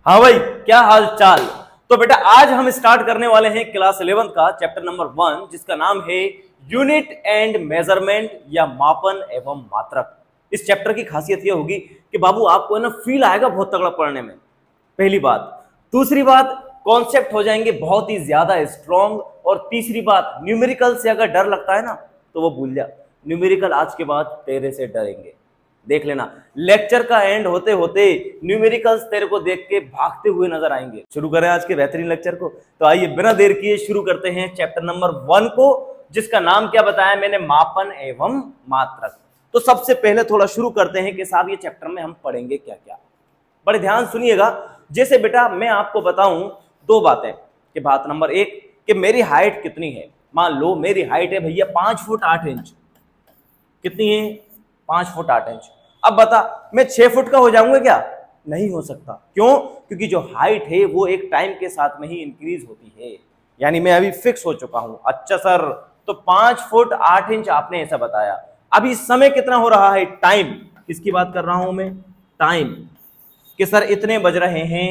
हाँ भाई, क्या हाल चाल। तो बेटा आज हम स्टार्ट करने वाले हैं क्लास 11 का चैप्टर नंबर 1, जिसका नाम है यूनिट एंड मेजरमेंट या मापन एवं मात्रक। इस चैप्टर की खासियत यह होगी कि बाबू आपको है ना फील आएगा बहुत तगड़ा पढ़ने में, पहली बात। दूसरी बात, कॉन्सेप्ट हो जाएंगे बहुत ही ज्यादा स्ट्रॉन्ग। और तीसरी बात, न्यूमेरिकल से अगर डर लगता है ना तो वो भूल जा, न्यूमेरिकल आज के बाद तेरे से डरेंगे। देख लेना, लेक्चर का एंड होते होते न्यूमेरिकल्स तेरे को देख के भागते हुए नजर आएंगे। शुरू करें आज के बेहतरीन लेक्चर को। तो आइए बिना देर किए शुरू करते हैं चैप्टर नंबर 1 को, जिसका नाम क्या बताया मैंने, मापन एवं मात्रक। तो सबसे पहले थोड़ा शुरू करते हैं कि साहब ये चैप्टर में हम पढ़ेंगे क्या क्या। बड़े ध्यान सुनिएगा। जैसे बेटा मैं आपको बताऊं दो बातें कि बात नंबर 1 कि मेरी हाइट कितनी है। मान लो मेरी हाइट है भैया 5 फुट 8 इंच। कितनी है? 5 फुट 8 इंच। अब बता मैं 6 फुट का हो जाऊंगा क्या? नहीं हो सकता। क्यों? क्योंकि जो हाइट है वो एक टाइम के साथ में ही इंक्रीज होती है, यानी मैं अभी फिक्स हो चुका हूं। अच्छा सर, तो 5 फुट 8 इंच आपने ऐसा बताया। अभी समय कितना हो रहा है? टाइम। किसकी बात कर रहा हूं मैं? टाइम। कि सर इतने बज रहे हैं,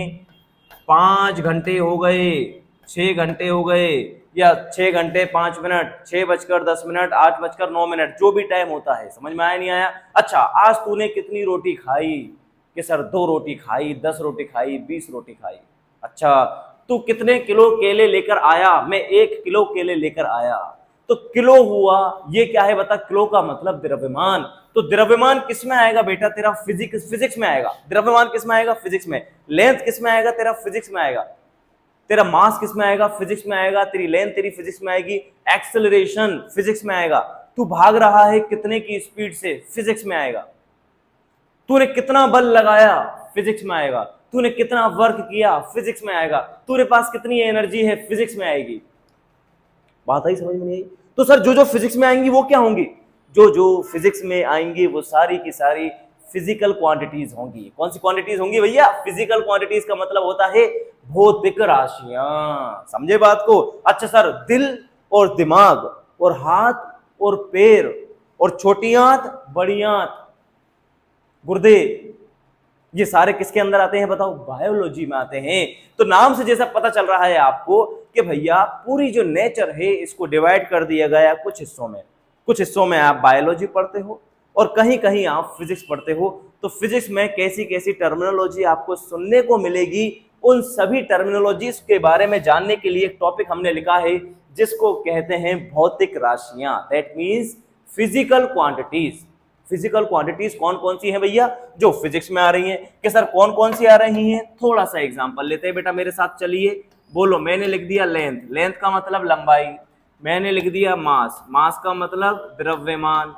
5 घंटे हो गए, 6 घंटे हो गए, या 6 घंटे 5 मिनट, 6:10, 8:09, जो भी टाइम होता है। समझ में आया नहीं आया? अच्छा, आज तूने कितनी रोटी खाई? कि सर 2 रोटी खाई, 10 रोटी खाई, 20 रोटी खाई। अच्छा, तू कितने किलो केले लेकर आया? मैं 1 किलो केले लेकर आया। तो किलो हुआ, ये क्या है बता? किलो का मतलब द्रव्यमान। तो द्रव्यमान किस में आएगा बेटा तेरा? फिजिक्स में आएगा। द्रव्यमान किस में आएगा? फिजिक्स में। लेंथ किस में आएगा तेरा? फिजिक्स में आएगा। तेरा मास किस में आएगा? फिजिक्स में आएगा। तेरी लेंथ तेरी फिजिक्स में आएगी। एक्सेलरेशन फिजिक्स में आएगा। तू भाग रहा है कितने की स्पीड से? फिजिक्स में आएगा। तूने कितना बल लगाया? फिजिक्स में आएगा। तूने कितना वर्क किया? फिजिक्स में आएगा। तेरे पास कितनी एनर्जी है? फिजिक्स में आएगी। बात आई समझ में नहीं आई? तो सर जो जो फिजिक्स में आएंगी वो क्या होंगी? जो जो फिजिक्स में आएंगी वो सारी की सारी फिजिकल क्वांटिटीज होंगी। कौन सी क्वांटिटीज होंगी भैया? फिजिकल क्वांटिटीज का मतलब होता है भौतिक राशियां। समझे बात को? अच्छा सर, दिल और दिमाग और हाथ और पैर और छोटी आंत बड़ी आंत गुर्दे, ये सारे किसके अंदर आते हैं बताओ? बायोलॉजी में आते हैं। तो नाम से जैसा पता चल रहा है आपको कि भैया पूरी जो नेचर है इसको डिवाइड कर दिया गया कुछ हिस्सों में। कुछ हिस्सों में आप बायोलॉजी पढ़ते हो और कहीं कहीं आप फिजिक्स पढ़ते हो। तो फिजिक्स में कैसी कैसी टर्मिनोलॉजी आपको सुनने को मिलेगी, उन सभी टर्मिनोलॉजीज के बारे में जानने के लिए एक टॉपिक हमने लिखा है जिसको कहते हैं भौतिक राशियां। That means physical quantities. Physical quantities कौन कौन सी हैं भैया जो फिजिक्स में आ रही हैं? कि सर कौन कौन सी आ रही हैं? थोड़ा सा एग्जांपल लेते हैं बेटा, मेरे साथ चलिए। बोलो, मैंने लिख दिया लेंथ। लेंथ का मतलब लंबाई। मैंने लिख दिया मास। मास का मतलब द्रव्यमान।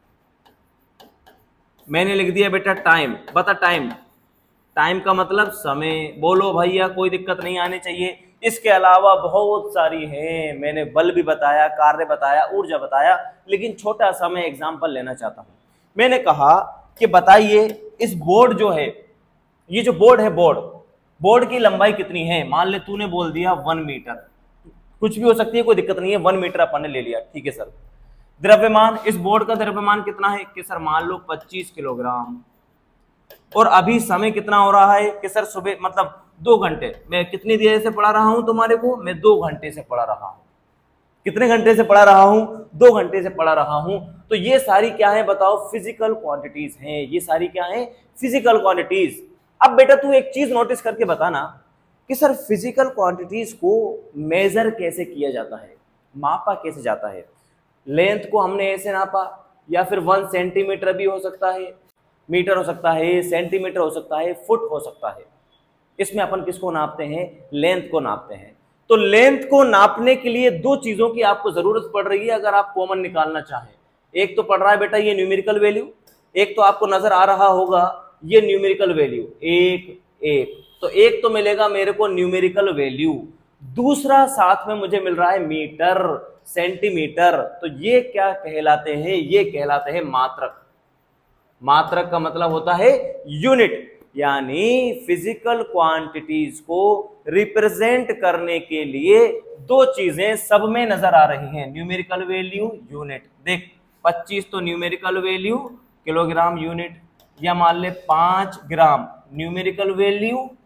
मैंने लिख दिया बेटा टाइम। बता टाइम। टाइम का मतलब समय। बोलो भैया, कोई दिक्कत नहीं आनी चाहिए। इसके अलावा बहुत सारी हैं। मैंने बल भी बताया, कार्य बताया, ऊर्जा बताया, लेकिन छोटा सा मैं एग्जांपल लेना चाहता हूं। मैंने कहा कि बताइए इस बोर्ड जो है, ये जो बोर्ड है, बोर्ड की लंबाई कितनी है? मान ले तूने बोल दिया 1 मीटर। कुछ भी हो सकती है, कोई दिक्कत नहीं है। 1 मीटर अपन ने ले लिया, ठीक है सर। द्रव्यमान, इस बोर्ड का द्रव्यमान कितना है? कि सर मान लो 25 किलोग्राम। और अभी समय कितना हो रहा है? कि सर सुबह मतलब 2 घंटे। मैं कितनी देर से पढ़ा रहा हूं तुम्हारे को? मैं 2 घंटे से पढ़ा रहा हूं। कितने घंटे से पढ़ा रहा हूं? 2 घंटे से पढ़ा रहा हूं। तो ये सारी क्या है बताओ? फिजिकल क्वांटिटीज हैं। ये सारी क्या है? Physical quantities. अब बेटा तू एक चीज नोटिस करके बताना कि सर फिजिकल क्वांटिटीज को मेजर कैसे किया जाता है, मापा कैसे जाता है? लेंथ को हमने ऐसे नापा, या फिर 1 सेंटीमीटर भी हो सकता है, मीटर हो सकता है, सेंटीमीटर हो सकता है, फुट हो सकता है। इसमें अपन किसको नापते हैं? लेंथ को नापते हैं। तो लेंथ को नापने के लिए 2 चीजों की आपको जरूरत पड़ रही है अगर आप कॉमन निकालना चाहें। एक तो पड़ रहा है बेटा ये न्यूमेरिकल वैल्यू, एक तो आपको नजर आ रहा होगा ये न्यूमेरिकल वैल्यू। एक तो एक तो मिलेगा मेरे को न्यूमेरिकल वैल्यू, दूसरा साथ में मुझे मिल रहा है मीटर, सेंटीमीटर। तो ये क्या कहलाते हैं? ये कहलाते हैं मात्रक। मात्रक का मतलब होता है यूनिट, यानी फिजिकल क्वांटिटीज को रिप्रेजेंट करने के लिए 2 चीजें सब में नजर आ रही हैं, न्यूमेरिकल वैल्यू, यूनिट। देख 25 तो न्यूमेरिकल वैल्यू किलोग्राम यूनिट, या मान ले 5 ग्राम न्यूमेरिकल वैल्यू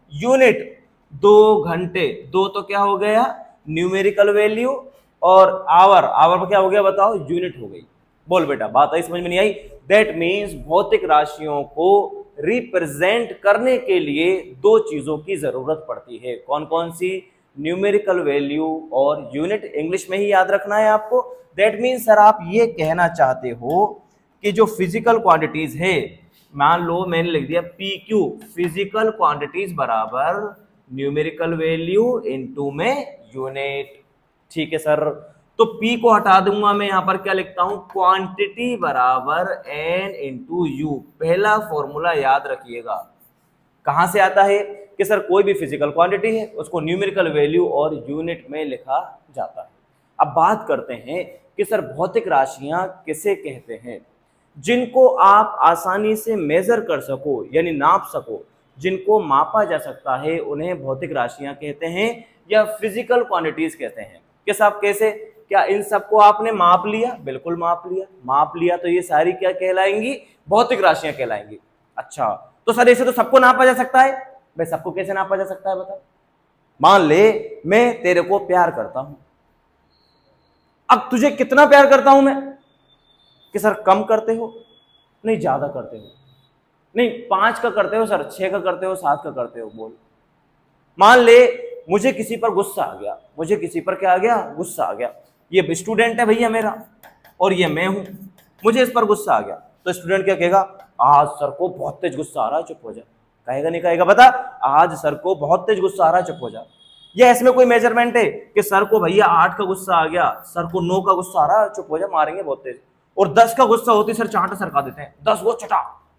यूनिट 2 घंटे, 2 तो क्या हो गया न्यूमेरिकल वैल्यू, और आवर क्या हो गया बताओ यूनिट हो गई। बोल बेटा बात आई समझ में नहीं आई? दैट मीन्स भौतिक राशियों को रिप्रेजेंट करने के लिए 2 चीजों की जरूरत पड़ती है। कौन कौन सी? न्यूमेरिकल वैल्यू और यूनिट। इंग्लिश में ही याद रखना है आपको। दैट मीन्स सर आप ये कहना चाहते हो कि जो फिजिकल क्वांटिटीज है, मान लो मैंने लिख दिया PQ, फिजिकल क्वांटिटीज बराबर न्यूमेरिकल वैल्यू इनटू में यूनिट। ठीक है सर, तो P को हटा दूंगा मैं, यहां पर क्या लिखता हूं क्वांटिटी बराबर N इंटू यू। पहला फॉर्मूला याद रखिएगा, कहां से आता है कि सर कोई भी फिजिकल क्वांटिटी है उसको न्यूमेरिकल वैल्यू और यूनिट में लिखा जाता है। अब बात करते हैं कि सर भौतिक राशियां किसे कहते हैं? जिनको आप आसानी से मेजर कर सको यानी नाप सको, जिनको मापा जा सकता है, उन्हें भौतिक राशियां कहते हैं या फिजिकल क्वांटिटीज कहते हैं। कि साहब कैसे? क्या इन सबको आपने माप लिया? बिल्कुल माप लिया। माप लिया तो ये सारी क्या कहलाएंगी? भौतिक राशियां कहलाएंगी। अच्छा, तो सर ऐसे तो सबको नापा जा सकता है। भाई सबको कैसे नापा जा सकता है बता? मान ले मैं तेरे को प्यार करता हूं, अब तुझे कितना प्यार करता हूं मैं? कि सर कम करते हो? नहीं ज्यादा करते हो? नहीं 5 का करते हो सर, 6 का करते हो, 7 का करते हो? बोल। मान ले मुझे किसी पर गुस्सा आ गया, मुझे किसी पर क्या आ गया? गुस्सा आ गया। ये स्टूडेंट है भैया मेरा और ये मैं हूं, मुझे इस पर गुस्सा आ गया, तो स्टूडेंट क्या कहेगा? आज सर को बहुत तेज गुस्सा आ रहा है, चुप हो जा। कहेगा नहीं कहेगा बता? आज सर को बहुत तेज गुस्सा आ रहा है, चुप हो जा। या इसमें कोई मेजरमेंट है कि सर को भैया 8 का गुस्सा आ गया, सर को 9 का गुस्सा आ रहा है, चुप हो जा, मारेंगे बहुत तेज। और 10 का गुस्सा होती सर चांटा सरका देते हैं, 10 वो चटा।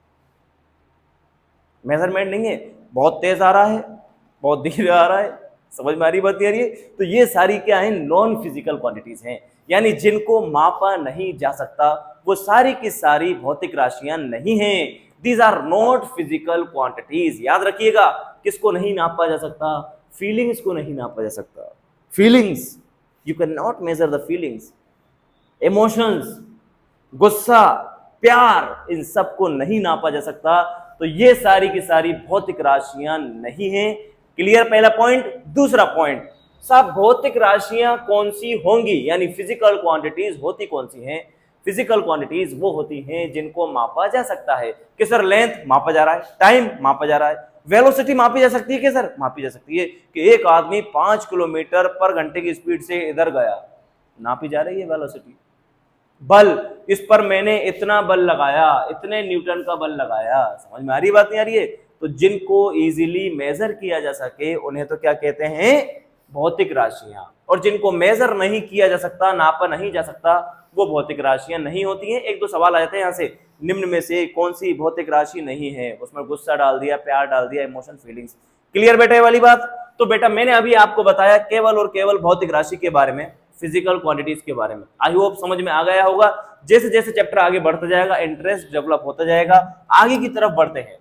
मेजरमेंट नहीं है, बहुत तेज आ रहा है, बहुत धीरे आ रहा है। समझ में आ रही बात नहीं आ रही है? तो ये सारी क्या है? नॉन फिजिकल क्वांटिटीज हैं, यानी जिनको मापा नहीं जा सकता, वो सारी की सारी भौतिक राशियां नहीं हैं। These are not physical quantities. याद रखिएगा, किसको नहीं नापा जा सकता? फीलिंग्स को नहीं नापा जा सकता। Feelings, you can not measure the feelings. Emotions, गुस्सा, प्यार, इन सबको नहीं नापा जा सकता। तो ये सारी की सारी भौतिक राशियां नहीं हैं। क्लियर पहला पॉइंट। दूसरा पॉइंट, साहब भौतिक राशियां कौन सी होंगी, यानी फिजिकल क्वांटिटीज होती कौन सी हैं? फिजिकल क्वांटिटीज वो होती हैं जिनको मापा जा सकता है। कि सर लेंथ मापा जा रहा है, टाइम मापा जा रहा है, वेलोसिटी मापी जा सकती है। कि सर मापी जा सकती है कि एक आदमी 5 किलोमीटर पर घंटे की स्पीड से इधर गया, नापी जा रही है वेलोसिटी। बल, इस पर मैंने इतना बल लगाया, इतने न्यूटन का बल लगाया। समझ में आ रही बात नहीं आ रही है? तो जिनको इजीली मेजर किया जा सके उन्हें तो क्या कहते हैं? भौतिक राशियां। और जिनको मेजर नहीं किया जा सकता, नापा नहीं जा सकता, वो भौतिक राशियां नहीं होती हैं। एक दो सवाल आ जाते हैं यहाँ से, निम्न में से कौन सी भौतिक राशि नहीं है? उसमें गुस्सा डाल दिया, प्यार डाल दिया, इमोशन, फीलिंग्स। क्लियर बेटा ये वाली बात? तो बेटा मैंने अभी आपको बताया केवल और केवल भौतिक राशि के बारे में, फिजिकल क्वांटिटीज के बारे में। आई होप समझ में आ गया होगा। जैसे जैसे चैप्टर आगे बढ़ता जाएगा, इंटरेस्ट डेवलप होता जाएगा, आगे की तरफ बढ़ते हैं।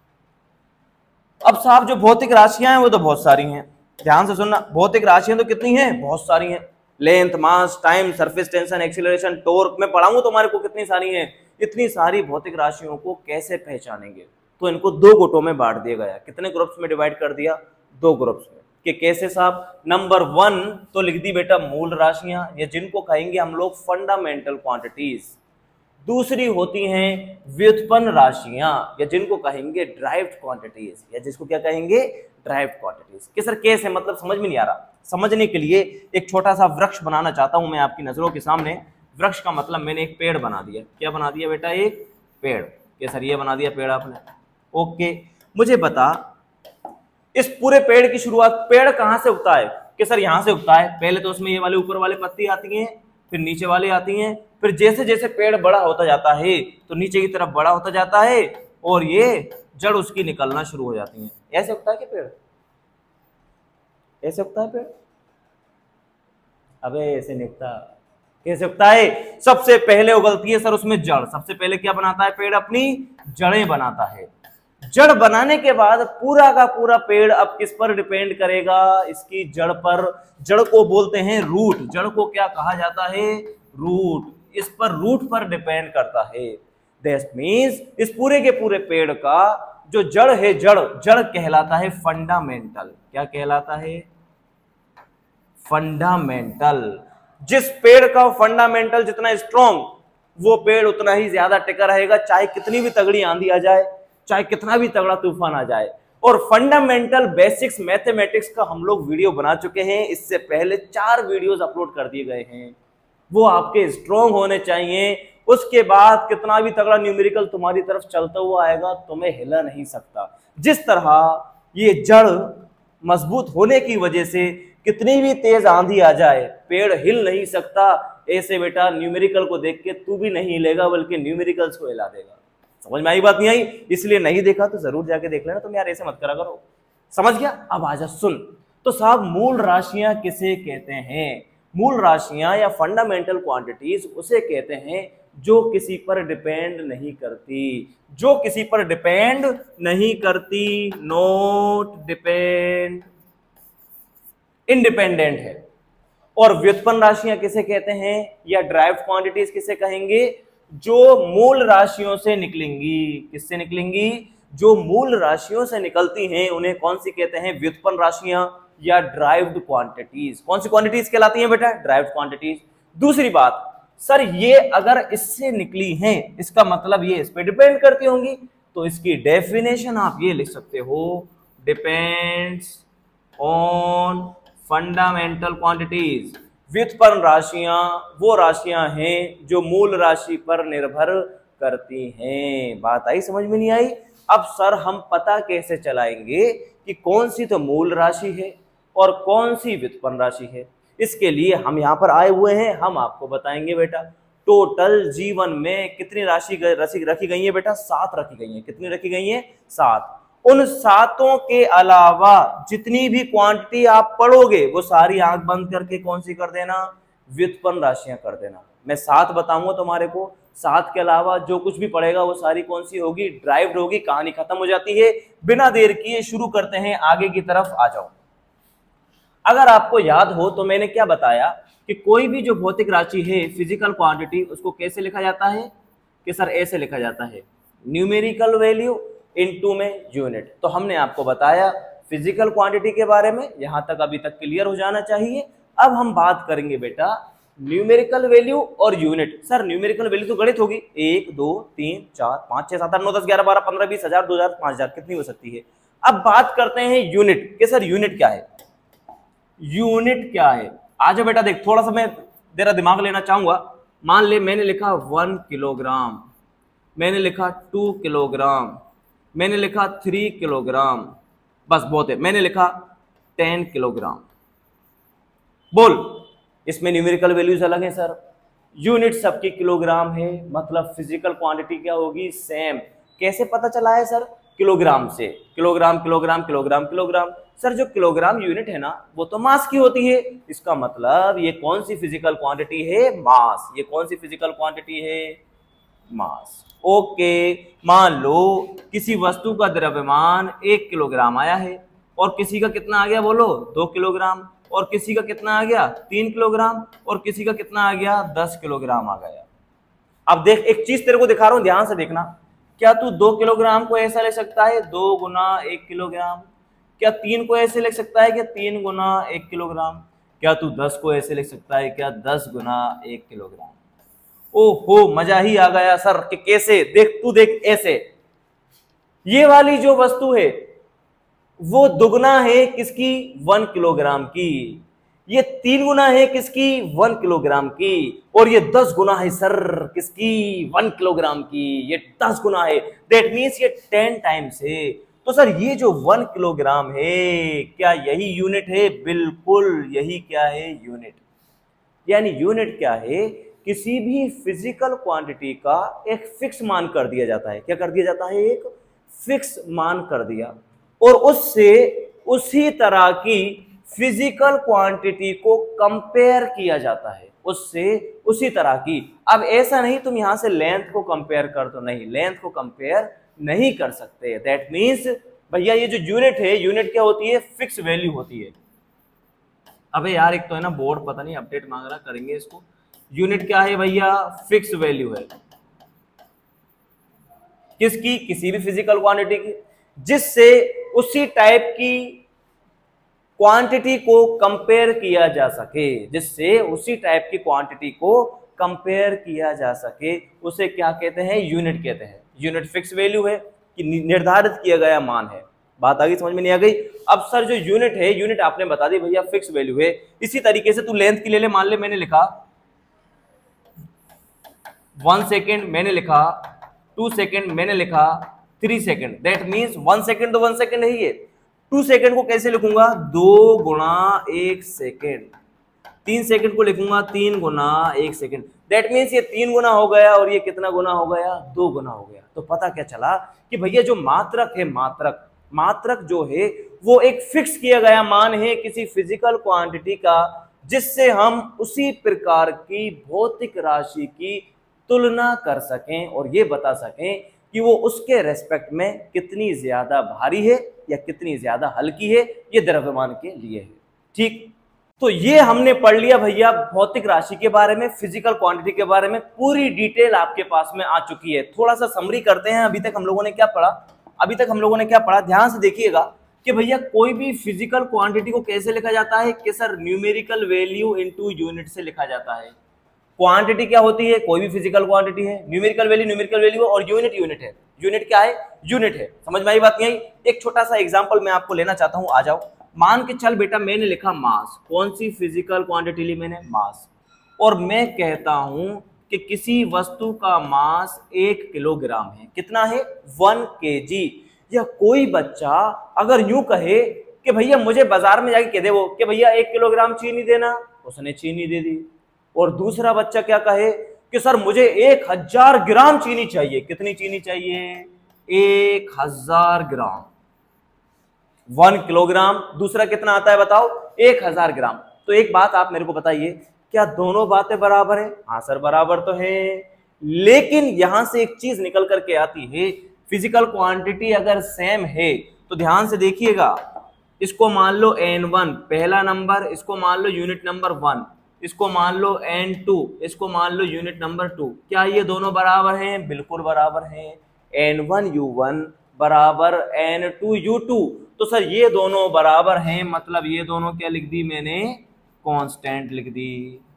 अब साहब जो भौतिक राशियां हैं वो तो बहुत सारी हैं, ध्यान से सुनना। भौतिक राशियां तो कितनी हैं? बहुत सारी हैं। Length, mass, time, surface tension, acceleration, torque, मैं पढ़ाऊं तुम्हारे को कितनी सारी हैं। इतनी सारी भौतिक राशियों को कैसे पहचानेंगे? तो इनको 2 गुटों में बांट दिया गया। कितने ग्रुप्स में डिवाइड कर दिया? 2 ग्रुप्स में। कि कैसे साहब? नंबर 1 तो लिख दी बेटा मूल राशियां, या जिनको कहेंगे हम लोग फंडामेंटल क्वांटिटीज। दूसरी होती हैं व्युत्पन्न राशियां, या जिनको कहेंगे ड्राइव्ड क्वांटिटीज, या जिसको क्या कहेंगे? Derived quantities. कि सर कैसे, मतलब समझ में नहीं आ रहा। समझने के लिए एक छोटा सा वृक्ष बनाना चाहता हूं मैं आपकी नजरों के सामने। वृक्ष का मतलब मैंने एक पेड़ बना दिया। क्या बना दिया बेटा? एक पेड़। कि सर ये बना दिया पेड़ आपने। ओके, मुझे बता इस पूरे पेड़ की शुरुआत, पेड़ कहां से उगता है? कि सर यहां से उगता है। पहले तो उसमें ये वाले ऊपर वाले पत्ती आती हैं, फिर नीचे वाली आती हैं, फिर जैसे जैसे पेड़ बड़ा होता जाता है तो नीचे की तरफ बड़ा होता जाता है और ये जड़ उसकी निकलना शुरू हो जाती हैं। ऐसे उगता है क्या पेड़? ऐसे उगता है पेड़? अबे ऐसे नहीं उगता। कैसे उगता है? सबसे पहले उगलती है सर उसमें जड़। सबसे पहले क्या बनाता है पेड़? अपनी जड़ें बनाता है। जड़ बनाने के बाद पूरा का पूरा पेड़ अब किस पर डिपेंड करेगा? इसकी जड़ पर। जड़ को बोलते हैं रूट। जड़ को क्या कहा जाता है? रूट। इस पर रूट पर डिपेंड करता है। दैट मींस इस पूरे के पूरे पेड़ का जो जड़ है, जड़ जड़ कहलाता है फंडामेंटल। क्या कहलाता है? फंडामेंटल। जिस पेड़ का फंडामेंटल जितना स्ट्रॉन्ग, वो पेड़ उतना ही ज्यादा टिका रहेगा, चाहे कितनी भी तगड़ी आंधी आ जाए, चाहे कितना भी तगड़ा तूफान आ जाए। और फंडामेंटल बेसिक्स मैथमेटिक्स का हम लोग वीडियो बना चुके हैं, इससे पहले 4 वीडियोस अपलोड कर दिए गए हैं, वो आपके स्ट्रॉन्ग होने चाहिए। उसके बाद कितना भी तगड़ा न्यूमेरिकल तुम्हारी तरफ चलता हुआ आएगा, तुम्हें हिला नहीं सकता। जिस तरह ये जड़ मजबूत होने की वजह से कितनी भी तेज आंधी आ जाए पेड़ हिल नहीं सकता, ऐसे बेटा न्यूमेरिकल को देख के तू भी नहीं हिलेगा, बल्कि न्यूमेरिकल्स को हिला देगा। समझ में आई बात? नहीं आई? इसलिए नहीं देखा तो जरूर जाके देख लेना। तुम यार ऐसे मत करा करो। समझ गया? अब आजा सुन। तो साहब मूल राशियां किसे कहते हैं? मूल राशियां या फंडामेंटल क्वांटिटीज उसे कहते हैं जो किसी पर डिपेंड नहीं करती, जो किसी पर डिपेंड नहीं करती, नॉट डिपेंड, इंडिपेंडेंट है। और व्युत्पन्न राशियां किसे कहते हैं या ड्राइव्ड क्वांटिटीज किसे कहेंगे? जो मूल राशियों से निकलेंगी। किससे निकलेंगी? जो मूल राशियों से निकलती हैं उन्हें कौन सी कहते हैं? व्युत्पन्न राशियां या ड्राइव्ड क्वांटिटीज। कौन सी क्वांटिटीज कहलाती हैं बेटा? Derived quantities. दूसरी बात, सर ये अगर इससे निकली हैं, इसका मतलब ये इस पे डिपेंड करती होंगी, तो इसकी डेफिनेशन आप ये लिख सकते हो, डिपेंड्स ऑन फंडामेंटल क्वांटिटीज। व्युत्पन्न राशियां वो राशियां हैं जो मूल राशि पर निर्भर करती हैं। बात आई समझ में? नहीं आई? अब सर हम पता कैसे चलाएंगे कि कौन सी तो मूल राशि है और कौन सी व्युत्पन्न राशि है? इसके लिए हम यहाँ पर आए हुए हैं, हम आपको बताएंगे बेटा। टोटल जीवन में कितनी राशि रखी गई है बेटा? 7 रखी गई है। कितनी रखी गई है? 7। उन 7 के अलावा जितनी भी क्वांटिटी आप पढ़ोगे वो सारी आंख बंद करके कौन सी कर देना? व्युत्पन्न राशियां कर देना। मैं 7 बताऊंगा तुम्हारे को, 7 के अलावा जो कुछ भी पड़ेगा वो सारी कौन सी होगी? ड्राइव्ड होगी। कहानी खत्म हो जाती है। बिना देर किए शुरू करते हैं, आगे की तरफ आ जाओ। अगर आपको याद हो तो मैंने क्या बताया कि कोई भी जो भौतिक राशि है, फिजिकल क्वांटिटी, उसको कैसे लिखा जाता है? कि सर ऐसे लिखा जाता है, न्यूमेरिकल वैल्यू इनटू में यूनिट। तो हमने आपको बताया फिजिकल क्वांटिटी के बारे में, यहां तक अभी तक क्लियर हो जाना चाहिए। अब हम बात करेंगे बेटा न्यूमेरिकल वैल्यू और यूनिट। सर न्यूमेरिकल वैल्यू तो गणित होगी, 1 2 3 4 5 6 7 8 9 10 11 12 15 20 1000 2000 5000 कितनी हो सकती है। अब बात करते हैं यूनिट कि सर यूनिट क्या है? यूनिट क्या है? आजा बेटा देख, थोड़ा सा मैं तेरा दिमाग लेना चाहूंगा। मान ले मैंने लिखा 1 किलोग्राम, मैंने लिखा 2 किलोग्राम, मैंने लिखा 3 किलोग्राम, बस बहुत है, मैंने लिखा 10 किलोग्राम। बोल, इसमें न्यूमेरिकल वैल्यूज अलग है सर, यूनिट सबकी किलोग्राम है, मतलब फिजिकल क्वांटिटी क्या होगी? सेम। कैसे पता चला है सर? किलोग्राम से। Kilogram kilogram kilogram kilogram. Sir जो किलोग्राम यूनिट है ना वो तो मास की होती है, इसका मतलब ये कौन सी फिजिकल क्वांटिटी है? मास। ये कौन सी फिजिकल क्वांटिटी है? मास। ओके, मान लो किसी वस्तु का द्रव्यमान 1 किलोग्राम आया है और किसी का कितना आ गया बोलो? 2 किलोग्राम, और किसी का कितना आ गया? 3 किलोग्राम, और किसी का कितना आ गया? 10 किलोग्राम आ गया। अब देख, एक चीज तेरे को दिखा रहा हूं, ध्यान से देखना। क्या तू 2 किलोग्राम को ऐसा ले सकता है 2 गुना 1 किलोग्राम? क्या 3 को ऐसे लिख सकता है क्या 3 गुना 1 किलोग्राम? क्या तू 10 को ऐसे लिख सकता है क्या 10 गुना 1 किलोग्राम? ओहो, मजा ही आ गया सर कि कैसे? देख तू, देख ऐसे, ये वाली जो वस्तु है वो दुगना है किसकी? 1 किलोग्राम की। ये 3 गुना है किसकी? 1 किलोग्राम की। और ये 10 गुना है सर किसकी? 1 किलोग्राम की। ये 10 गुना है, दैट मीन्स ये 10 टाइम्स है। तो सर ये जो 1 किलोग्राम है, क्या यही यूनिट है? बिल्कुल यही क्या है? यूनिट। यानी यूनिट क्या है? किसी भी फिजिकल क्वांटिटी का एक फिक्स मान कर दिया जाता है। क्या कर दिया जाता है? एक फिक्स मान कर दिया, और उससे उसी तरह की फिजिकल क्वांटिटी को कंपेयर किया जाता है, उससे उसी तरह की। अब ऐसा नहीं तुम यहां से लेंथ को कंपेयर कर दो, नहीं, लेंथ को कंपेयर नहीं कर सकते। दैट मीन्स भैया ये जो यूनिट है, यूनिट क्या होती है? फिक्स वैल्यू होती है। अबे यार एक तो है ना बोर्ड पता नहीं अपडेट मांग रहा, करेंगे इसको। यूनिट क्या है भैया? फिक्स वैल्यू है। किसकी? किसी भी फिजिकल क्वांटिटी की। जिससे उसी टाइप की क्वांटिटी को कंपेयर किया जा सके, जिससे उसी टाइप की क्वांटिटी को कंपेयर किया जा सके, उसे क्या कहते हैं? यूनिट कहते हैं। यूनिट फिक्स वैल्यू है कि निर्धारित किया गया मान है। बात आगे समझ में नहीं आ गई? अब सर जो यूनिट है, यूनिट आपने बता दी भैया फिक्स वैल्यू है। इसी तरीके से तू लेंथ की ले ले, मान ले मैंने लिखा 1 सेकेंड, मैंने लिखा 2 सेकेंड, मैंने लिखा 3 सेकेंड, दैट मीन्स 1 सेकेंड तो 1 सेकेंड ही है। 2 सेकेंड को कैसे लिखूंगा? 2 गुणा 1 सेकेंड। 3 सेकेंड को लिखूंगा 3 गुना 1 सेकेंड, दैट मीन्स ये 3 गुना हो गया और ये कितना गुना हो गया? 2 गुना हो गया। तो पता क्या चला कि भैया जो मात्रक है, मात्रक जो है वो एक फिक्स किया गया मान है किसी फिजिकल क्वांटिटी का, जिससे हम उसी प्रकार की भौतिक राशि की तुलना कर सकें और ये बता सकें कि वो उसके रेस्पेक्ट में कितनी ज्यादा भारी है या कितनी ज्यादा हल्की है, ये द्रव्यमान के लिए है। ठीक, तो ये हमने पढ़ लिया भैया भौतिक राशि के बारे में, फिजिकल क्वांटिटी के बारे में, पूरी डिटेल आपके पास में आ चुकी है। थोड़ा सा समरी करते हैं। अभी तक हम लोगों ने क्या पढ़ा? ध्यान से देखिएगा कि भैया कोई भी फिजिकल क्वांटिटी को कैसे लिखा जाता है कि sir numerical value into unit से लिखा जाता है। क्वांटिटी क्या होती है? कोई भी फिजिकल क्वांटिटी है, न्यूमेरिकल वैल्यू और यूनिट है। यूनिट क्या है? यूनिट है। समझ में आई बात नहीं आई? एक छोटा सा एग्जांपल मैं आपको लेना चाहता हूं, आ जाओ। मान के चल बेटा मैंने लिखा मास। कौन सी फिजिकल क्वांटिटी ली मैंने? मास। और मैं कहता हूं कि किसी वस्तु का मास 1 किलोग्राम है। कितना है? 1 kg। या कोई बच्चा अगर यूं कहे कि भैया मुझे बाजार में जाके कह दे वो कि भैया 1 किलोग्राम चीनी देना, उसने चीनी दे दी। और दूसरा बच्चा क्या कहे कि सर मुझे 1000 ग्राम चीनी चाहिए। कितनी चीनी चाहिए? 1000 ग्राम। 1 किलोग्राम, दूसरा कितना आता है बताओ? 1000 ग्राम। तो एक बात आप मेरे को बताइए, क्या दोनों बातें बराबर है? हाँ सर बराबर तो है, लेकिन यहां से एक चीज निकल करके आती है, फिजिकल क्वांटिटी अगर सेम है तो ध्यान से देखिएगा, इसको मान लो n1 पहला नंबर, इसको मान लो यूनिट नंबर 1, इसको मान लो n2, इसको मान लो यूनिट नंबर 2। क्या ये दोनों बराबर हैं? बिल्कुल बराबर हैं। n1u1 बराबर n2u2। तो सर ये दोनों बराबर हैं, मतलब ये दोनों क्या लिख दी मैंने? कांस्टेंट लिख दी।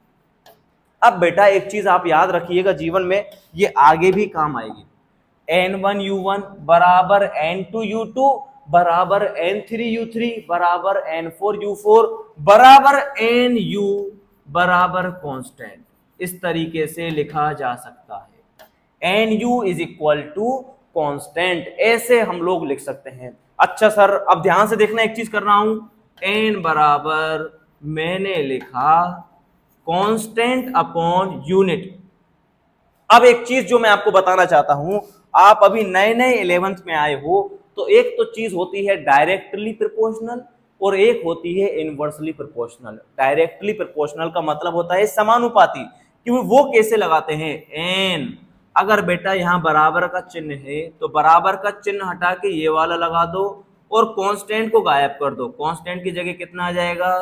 अब बेटा एक चीज आप याद रखिएगा, जीवन में ये आगे भी काम आएगी। n1u1 बराबर n2u2 बराबर n3u3 बराबर n4u4 बराबर nu बराबर कांस्टेंट, इस तरीके से लिखा जा सकता है। nu is equal to constant, ऐसे हम लोग लिख सकते हैं। अच्छा सर अब ध्यान से देखना, एक चीज कर रहा हूं, n बराबर मैंने लिखा कांस्टेंट अपॉन यूनिट। अब एक चीज जो मैं आपको बताना चाहता हूं, आप अभी नए 11th में आए हो, तो एक तो चीज होती है डायरेक्टली प्रोपोर्शनल और एक होती है इनवर्सली प्रोपोर्शनल। डायरेक्टली प्रोपोर्शनल का मतलब होता है समानुपाती, कि वो कैसे लगाते हैं? n अगर बेटा यहाँ बराबर का चिन्ह है तो बराबर का चिन्ह हटा के ये वाला लगा दो और कांस्टेंट को गायब कर दो। कांस्टेंट की जगह कितना आ जाएगा?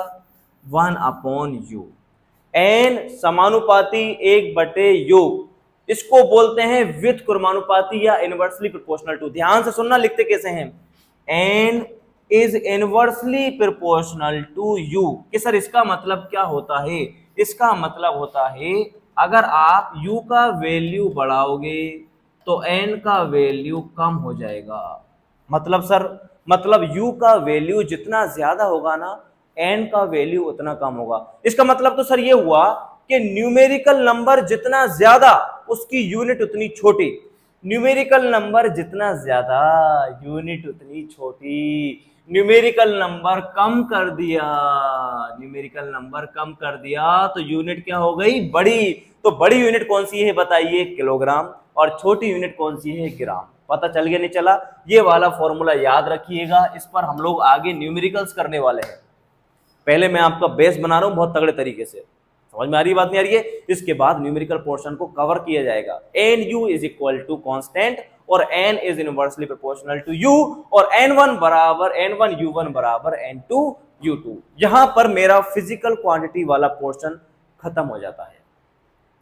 1/u। n समानुपाती 1/u, इसको बोलते हैं व्युत्क्रमानुपाती या इनवर्सली प्रोपोर्शनल टू। ध्यान से सुनना, लिखते कैसे हैं? n is inversely proportional to u। कि सर इसका मतलब क्या होता है? इसका मतलब होता है अगर आप u का वैल्यू बढ़ाओगे तो n का वैल्यू कम हो जाएगा। मतलब सर, मतलब u का वैल्यू जितना ज्यादा होगा ना, n का वैल्यू उतना कम होगा। इसका मतलब तो सर ये हुआ कि न्यूमेरिकल नंबर जितना ज्यादा उसकी यूनिट उतनी छोटी। न्यूमेरिकल नंबर जितना ज्यादा यूनिट उतनी छोटी। न्यूमेरिकल नंबर कम कर दिया, न्यूमेरिकल नंबर कम कर दिया तो यूनिट क्या हो गई? बड़ी। तो बड़ी यूनिट कौन सी है बताइए? किलोग्राम। और छोटी यूनिट कौन सी है? ग्राम। पता चल गया नहीं चला? ये वाला फॉर्मूला याद रखिएगा, इस पर हम लोग आगे न्यूमेरिकल्स करने वाले हैं। पहले मैं आपका बेस बना रहा हूं बहुत तगड़े तरीके से, समझ में आ रही बात नहीं आ रही है? इसके बाद न्यूमेरिकल पोर्शन को कवर किया जाएगा। nu is equal to constant और n is inversely proportional to u और n1 बराबर n1u1 बराबर n2u2। यहां पर मेरा फिजिकल क्वांटिटी वाला पोर्शन खत्म हो जाता है।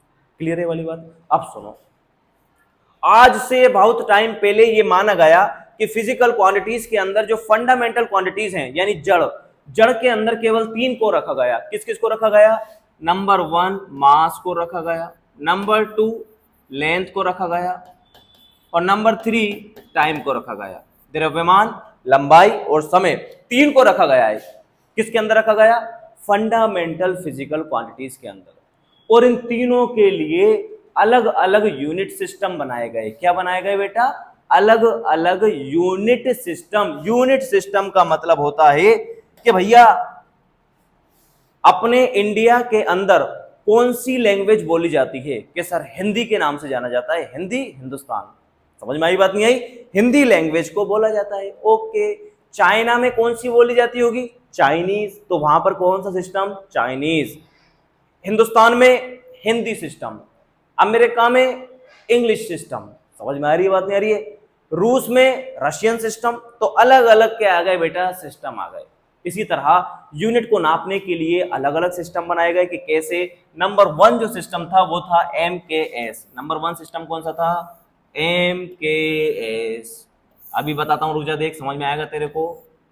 क्लियर है वाली बात? अब सुनो, आज से बहुत टाइम पहले ये माना गया कि फिजिकल क्वांटिटीज के अंदर जो फंडामेंटल क्वांटिटीज हैं यानी जड़, जड़ के अंदर केवल 3 को रखा गया। किस किस को रखा गया? नंबर 1 मास को रखा गया, नंबर 2 लेंथ को रखा गया और नंबर 3 टाइम को रखा गया। द्रव्यमान, लंबाई और समय 3 को रखा गया है। किसके अंदर रखा गया? फंडामेंटल फिजिकल क्वांटिटीज के अंदर। और इन तीनों के लिए अलग अलग यूनिट सिस्टम बनाए गए। क्या बनाए गए बेटा? अलग अलग यूनिट सिस्टम। यूनिट सिस्टम का मतलब होता है कि भैया अपने इंडिया के अंदर कौन सी लैंग्वेज बोली जाती है? कि सर हिंदी के नाम से जाना जाता है, हिंदी हिंदुस्तान। समझ में आई बात नहीं आई? हिंदी लैंग्वेज को बोला जाता है। ओके, चाइना में कौन सी बोली जाती होगी? चाइनीज। तो वहां पर कौन सा सिस्टम? चाइनीज। हिंदुस्तान में हिंदी सिस्टम, अमेरिका में इंग्लिश सिस्टम। समझ में आ रही है बात नहीं आ रही है? रूस में रशियन सिस्टम। तो अलग अलग क्या आ गए बेटा? सिस्टम आ गए। इसी तरह यूनिट को नापने के लिए अलग अलग सिस्टम बनाए गए कि कैसे। नंबर 1 जो सिस्टम था वो था MKS। नंबर 1 सिस्टम कौन सा था? MKS। अभी बताता हूं, रुक जा, देख समझ में आएगा तेरे को।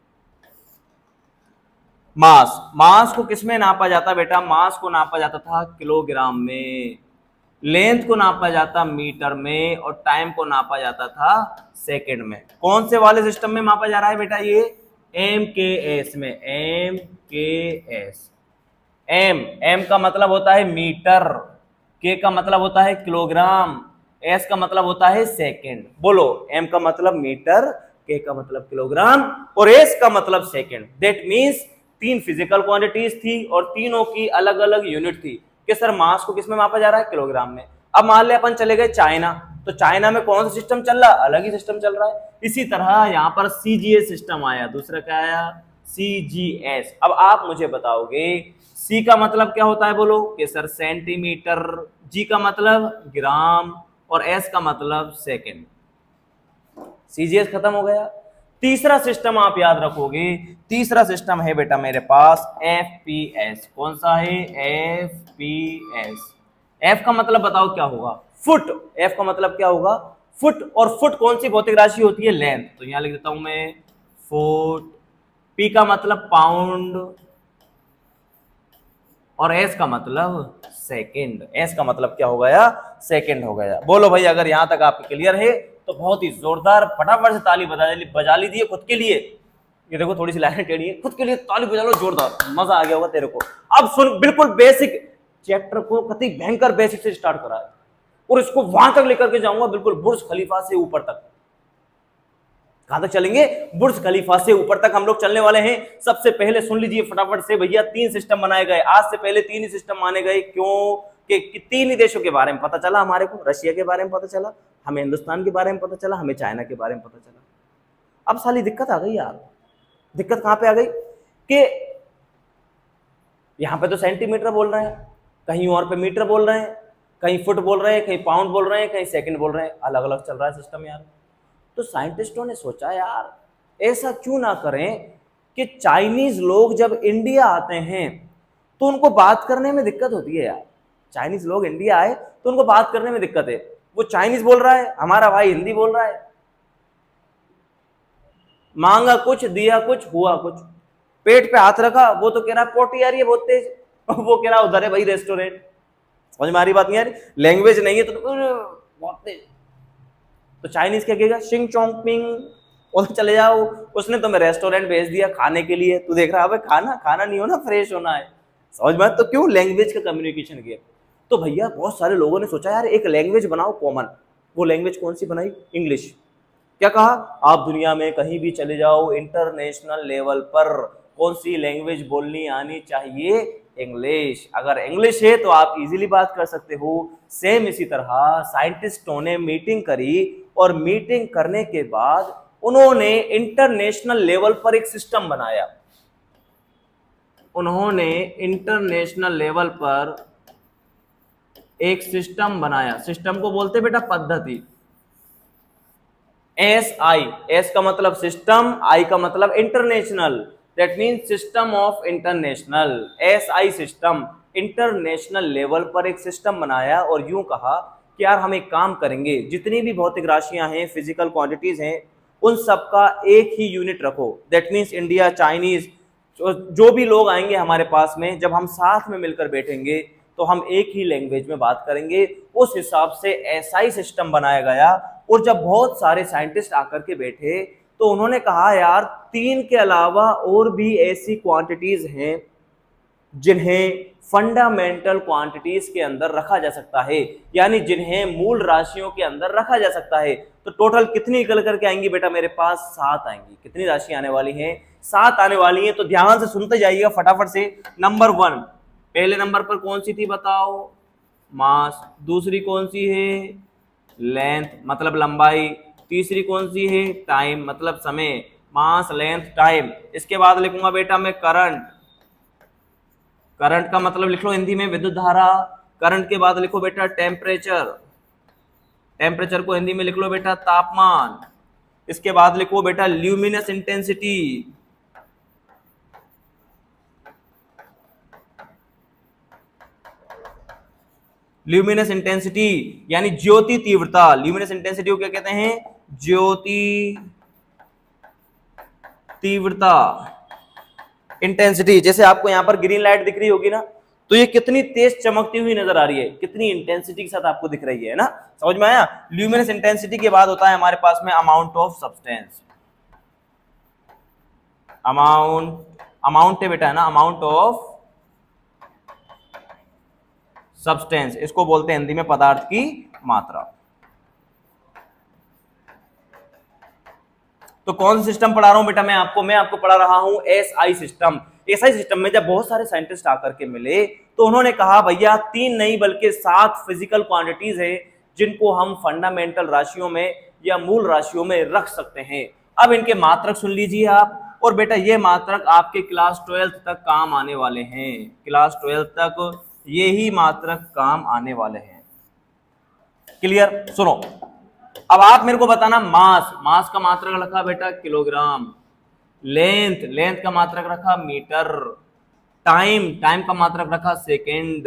मास, मास को किसमें नापा जाता बेटा? मास को नापा जाता था किलोग्राम में, लेंथ को नापा जाता मीटर में और टाइम को नापा जाता था सेकंड में। कौन से वाले सिस्टम में मापा जा रहा है बेटा? ये MKS में। MKS। M का मतलब होता है मीटर, K का मतलब होता है किलोग्राम, S का मतलब होता है सेकंड। बोलो, M का मतलब मीटर, K का मतलब किलोग्राम और S का मतलब second. That means 3 physical quantities थी और तीनों की अलग अलग यूनिट थी कि सर मास को किसमें मापा जा रहा है? किलोग्राम में। अब मान ले अपन चले गए चाइना, तो चाइना में कौन सा सिस्टम चल रहा है? अलग ही सिस्टम चल रहा है। इसी तरह यहाँ पर CGS सिस्टम आया, दूसरा क्या आया? CGS। अब आप मुझे बताओगे C का मतलब क्या होता है? बोलो कि सर सेंटीमीटर, G का मतलब ग्राम और S का मतलब सेकंड। CGS खत्म हो गया। तीसरा सिस्टम आप याद रखोगे, तीसरा सिस्टम है बेटा मेरे पास FPS। कौन सा है? FPS। F का मतलब बताओ क्या होगा? फुट। F का मतलब क्या होगा? फुट। और फुट कौन सी भौतिक राशि होती है? लेंथ। तो यहां लिख देता हूं मैं फुट। P का मतलब पाउंड और S का मतलब सेकंड। S का मतलब क्या हो गया? सेकंड हो गया। बोलो भाई, अगर यहां तक आपके क्लियर है तो बहुत ही जोरदार फटाफट से ताली बजा लीजिए खुद के लिए। ये देखो थोड़ी सी लाइनें टेढ़ी है, खुद के लिए ताली बजा लो जोरदार, मजा आ गया होगा तेरे को। अब सुन, बिल्कुल बेसिक चैप्टर को कति भयंकर बेसिक से स्टार्ट करा है और इसको वहां तक लेकर के जाऊंगा, बिल्कुल बुर्ज खलीफा से ऊपर तक। कहां तक चलेंगे? बुर्ज खलीफा से ऊपर तक हम लोग चलने वाले हैं। सबसे पहले सुन लीजिए फटाफट से भैया, 3 सिस्टम बनाए गए। आज से पहले 3 ही सिस्टम माने गए। क्यों? कि 3 ही देशों के बारे में पता चला हमारे को। रशिया के बारे में पता चला, हमें हिंदुस्तान के बारे में पता चला, हमें चाइना के बारे में पता चला। अब साली दिक्कत आ गई यार। दिक्कत कहां पे आ गई? कि यहां पे तो सेंटीमीटर बोल रहे हैं, कहीं और पे मीटर बोल रहे हैं, कहीं फुट बोल रहे हैं, कहीं पाउंड बोल रहे हैं, कहीं सेकंड बोल रहे हैं। अलग अलग चल रहा है सिस्टम यार। तो साइंटिस्टों ने सोचा यार ऐसा क्यों ना करें कि चाइनीज लोग जब इंडिया आते हैं तो उनको बात करने में दिक्कत होती है यार। चाइनीज लोग इंडिया आए तो उनको बात करने में दिक्कत है। वो चाइनीज बोल रहा है, हमारा भाई हिंदी बोल रहा है, मांगा कुछ दिया कुछ हुआ कुछ। पेट पे हाथ रखा, वो तो कह रहा पोटी आ रही है बहुत तेज, वो कह रहा उधर है भाई रेस्टोरेंट। समझ में आ रही बात नहीं आ रही? लैंग्वेज नहीं है तो बहुत तेज। तो चाइनीज क्या कहेगा? शिंग चोंग पिंग, उधर चले जाओ। उसने तुम्हें रेस्टोरेंट भेज दिया खाने के लिए, तू देख रहा है खाना खाना नहीं होना, फ्रेश होना है। समझ में? तो क्यों? लैंग्वेज का कम्युनिकेशन किया। तो भैया बहुत सारे लोगों ने सोचा यार एक लैंग्वेज बनाओ कॉमन। वो लैंग्वेज कौन सी बनाई? इंग्लिश। क्या कहा? आप दुनिया में कहीं भी चले जाओ, इंटरनेशनल लेवल पर कौन सी लैंग्वेज बोलनी आनी चाहिए? इंग्लिश। अगर इंग्लिश है तो आप इजीली बात कर सकते हो। सेम इसी तरह साइंटिस्टों ने मीटिंग करी और मीटिंग करने के बाद उन्होंने इंटरनेशनल लेवल पर एक सिस्टम बनाया। उन्होंने इंटरनेशनल लेवल पर एक सिस्टम बनाया। सिस्टम को बोलते बेटा पद्धति। SI, S का मतलब सिस्टम, I का मतलब international. That means system of international. SI system, international level पर एक सिस्टम बनाया और यूं कहा कि यार हम एक काम करेंगे, जितनी भी भौतिक राशियां हैं, फिजिकल क्वांटिटीज हैं, उन सबका एक ही यूनिट रखो। दैट मीन्स इंडिया, चाइनीज, जो भी लोग आएंगे हमारे पास में, जब हम साथ में मिलकर बैठेंगे तो हम एक ही लैंग्वेज में बात करेंगे। उस हिसाब से ऐसा ही सिस्टम बनाया गया। और जब बहुत सारे साइंटिस्ट आकर के बैठे तो उन्होंने कहा यार 3 के अलावा और भी ऐसी क्वांटिटीज हैं जिन्हें फंडामेंटल क्वांटिटीज के अंदर रखा जा सकता है, यानी जिन्हें मूल राशियों के अंदर रखा जा सकता है। तो टोटल कितनी निकल करके आएंगी बेटा मेरे पास? 7 आएंगी। कितनी राशि आने वाली हैं? 7 आने वाली हैं। तो ध्यान से सुनते जाइएगा फटाफट से। नंबर 1, पहले नंबर पर कौन सी थी बताओ? मास। दूसरी कौन सी है? लेंथ मतलब लंबाई। तीसरी कौन सी है? टाइम मतलब समय। Mass, length, time. इसके बाद लिखूंगा बेटा मैं करंट। करंट का मतलब लिख लो हिंदी में विद्युत धारा। करंट के बाद लिखो बेटा टेम्परेचर। टेम्परेचर को हिंदी में लिख लो बेटा तापमान। इसके बाद लिखो बेटा ल्यूमिनस इंटेंसिटी। ल्यूमिनस इंटेंसिटी यानी ज्योति तीव्रता। ल्यूमिनस इंटेंसिटी को क्या कहते हैं? ज्योति तीव्रता, इंटेंसिटी। जैसे आपको यहां पर ग्रीन लाइट दिख रही होगी ना, तो ये कितनी तेज चमकती हुई नजर आ रही है, कितनी इंटेंसिटी के साथ आपको दिख रही है ना। समझ में आया? ल्यूमिनस इंटेंसिटी के बाद होता है हमारे पास में अमाउंट ऑफ सब्सटेंस। अमाउंट है बेटा, है ना, अमाउंट ऑफ सब्सटेंस। इसको बोलते हैं हिंदी में पदार्थ की मात्रा। तो कौन सा सिस्टम पढ़ा रहा हूं बेटा मैं आपको पढ़ा रहा हूं एसआई सिस्टम। एसआई सिस्टम में जब बहुत सारे साइंटिस्ट आकर के मिले तो उन्होंने कहा भैया 3 नहीं बल्कि 7 फिजिकल क्वांटिटीज है जिनको हम फंडामेंटल राशियों में या मूल राशियों में रख सकते हैं। अब इनके मात्रक सुन लीजिए आप। और बेटा ये मात्रक आपके क्लास 12th तक काम आने वाले हैं। क्लास 12th तक ये ही मात्रक काम आने वाले हैं। क्लियर? सुनो, अब आप मेरे को बताना मास। मास का मात्रक रखा बेटा किलोग्राम। लेंथ, लेंथ का मात्रक रखा मीटर। टाइम, टाइम का मात्रक रखा सेकेंड।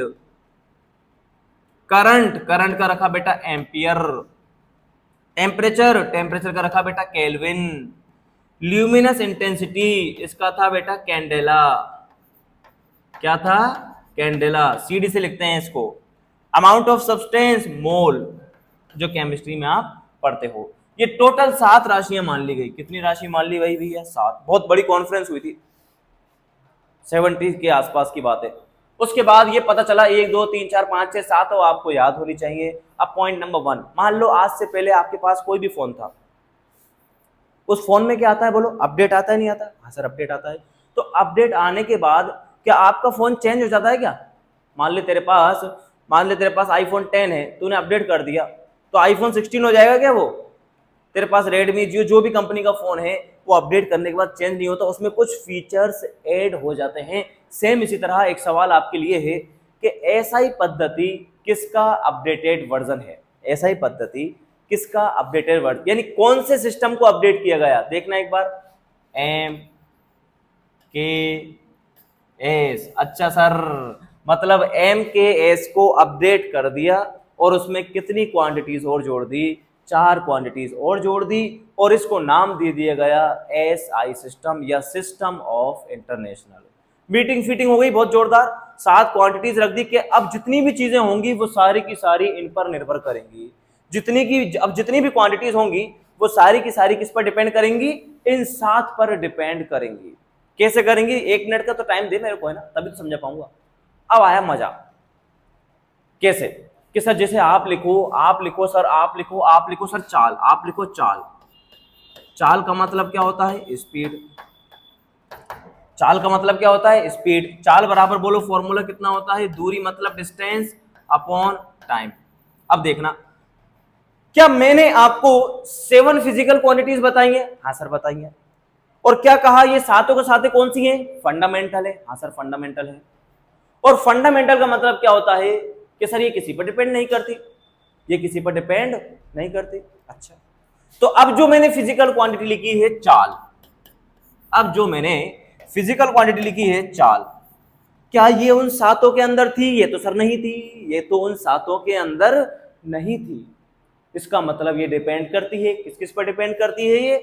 करंट, करंट का रखा बेटा एम्पियर। टेम्परेचर, टेम्परेचर का रखा बेटा केल्विन। ल्यूमिनस इंटेंसिटी, इसका था बेटा कैंडेला। क्या था? कैंडेला। सीडी से लिखते हैं इसको। अमाउंट ऑफ सब्सटेंस मोल, जो केमिस्ट्री में आप पढ़ते हो। ये टोटल 7 राशियां मान ली गई। कितनी राशि मान ली गई भैया? 7। बहुत बड़ी कॉन्फ्रेंस हुई थी, 70 के आसपास की बात है। उसके बाद ये पता चला 1 2 3 4 5 6 7 तो आपको याद होनी चाहिए। अब पॉइंट नंबर 1, मान लो आज से पहले आपके पास कोई भी फोन था। उस फोन में क्या आता है बोलो? अपडेट आता है नहीं आता? हाँ सर अपडेट आता है। तो अपडेट आने के बाद क्या आपका फोन चेंज हो जाता है क्या? मान ले तेरे पास आईफोन 10 है, तूने अपडेट कर दिया तो आईफोन 16 हो जाएगा क्या? वो तेरे पास रेडमी, जियो, जो भी कंपनी का फोन है वो अपडेट करने के बाद चेंज नहीं होता, उसमें कुछ फीचर्स ऐड हो जाते हैं। सेम इसी तरह एक सवाल आपके लिए है कि एसआई पद्धति किसका अपडेटेड वर्जन है? एसआई पद्धति किसका अपडेटेड वर्जन, यानी कौन से सिस्टम को अपडेट किया गया? देखना एक बार। MKS। अच्छा सर, मतलब MKS को अपडेट कर दिया और उसमें कितनी क्वांटिटीज और जोड़ दी? 4 क्वांटिटीज और जोड़ दी और इसको नाम दे दिया गया एसआई सिस्टम या सिस्टम ऑफ इंटरनेशनल। मीटिंग फीटिंग हो गई बहुत जोरदार। 7 क्वांटिटीज रख दी कि अब जितनी भी चीजें होंगी वो सारी की सारी इन पर निर्भर करेंगी। अब जितनी भी क्वांटिटीज होंगी वो सारी की सारी किस पर डिपेंड करेंगी? इन 7 पर डिपेंड करेंगी। कैसे करेंगी? 1 मिनट का तो टाइम दे मेरे को, है ना, तभी तो समझा पाऊंगा। अब आया मजा। कैसे? कि सर जैसे आप लिखो सर चाल। आप लिखो चाल। चाल का मतलब क्या होता है? स्पीड। चाल का मतलब क्या होता है? स्पीड। चाल बराबर बोलो फॉर्मूला कितना होता है? दूरी मतलब डिस्टेंस अपॉन टाइम। अब देखना, क्या मैंने आपको 7 फिजिकल क्वांटिटीज बताई है? हाँ सर बताई है। और क्या कहा ये सातों के साथ कौन सी है? फंडामेंटल है। हाँ सर फंडामेंटल है। और फंडामेंटल का मतलब क्या होता है कि सर ये किसी पर डिपेंड नहीं करती, ये किसी पर डिपेंड नहीं करती। अच्छा, तो अब जो मैंने फिजिकल क्वांटिटी लिखी है चाल, अब जो मैंने फिजिकल क्वांटिटी लिखी है चाल, क्या ये उन 7 के अंदर थी? ये तो सर नहीं थी, ये तो उन 7 के अंदर नहीं थी। इसका मतलब ये डिपेंड करती है किस किस पर डिपेंड करती है? ये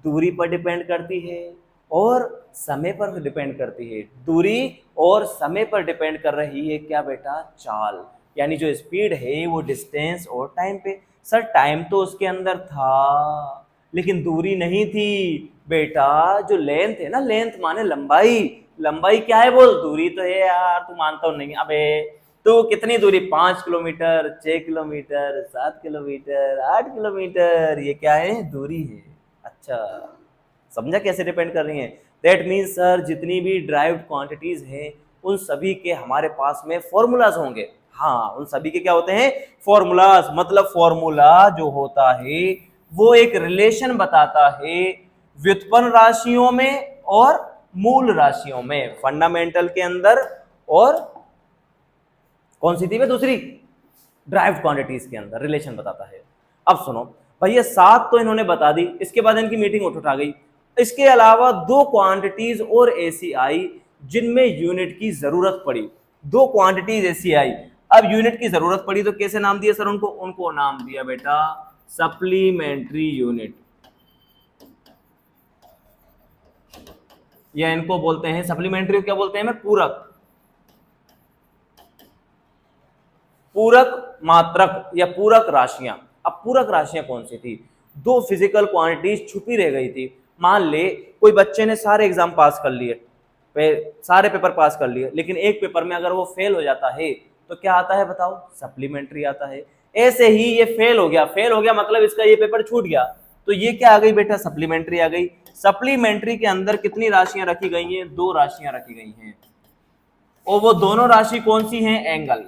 दूरी पर डिपेंड करती है और समय पर डिपेंड करती है। दूरी और समय पर डिपेंड कर रही है क्या बेटा? चाल, यानी जो स्पीड है वो डिस्टेंस और टाइम पे। सर टाइम तो उसके अंदर था लेकिन दूरी नहीं थी बेटा। जो लेंथ है ना, लेंथ माने लंबाई, लंबाई क्या है बोल? दूरी तो है यार, तू मानता हो नहीं? अबे तो कितनी दूरी? 5 किलोमीटर, 6 किलोमीटर, 7 किलोमीटर, 8 किलोमीटर, ये क्या है? दूरी है। अच्छा समझा कैसे डिपेंड कर रही है? दैट मीन्स सर जितनी भी ड्राइव्ड क्वांटिटीज हैं उन सभी के हमारे पास में फॉर्मूलाज होंगे। हाँ, उन सभी के क्या होते हैं? फॉर्मूलाज। मतलब फॉर्मूला जो होता है वो एक रिलेशन बताता है व्युत्पन्न राशियों में और मूल राशियों में, फंडामेंटल के अंदर और कौन सी थी वे? दूसरी, ड्राइव्ड क्वांटिटीज के अंदर रिलेशन बताता है। अब सुनो भैया, 7 तो इन्होंने बता दी, इसके बाद इनकी मीटिंग उठ गई। इसके अलावा 2 क्वांटिटीज और ऐसी आई जिनमें यूनिट की जरूरत पड़ी। 2 क्वांटिटीज ऐसी आई, अब यूनिट की जरूरत पड़ी तो कैसे नाम दिया सर उनको? उनको नाम दिया बेटा सप्लीमेंट्री यूनिट, या इनको बोलते हैं सप्लीमेंट्री, क्या बोलते हैं? मैं पूरक, पूरक मात्रक या पूरक राशियां। अब पूरक राशियां कौन सी थी? 2 फिजिकल क्वांटिटीज छुपी रह गई थी। मान ले कोई बच्चे ने सारे एग्जाम पास कर लिए, सारे पेपर पास कर लिए, लेकिन एक पेपर में अगर वो फेल हो जाता है तो क्या आता है बताओ? सप्लीमेंट्री आता है। ऐसे ही ये फेल हो गया, फेल हो गया मतलब इसका ये पेपर छूट गया, तो ये क्या आ गई बेटा? सप्लीमेंट्री आ गई। सप्लीमेंट्री के अंदर कितनी राशियां रखी गई हैं? 2 राशियां रखी गई हैं, और वो दोनों राशि कौन सी हैं? एंगल।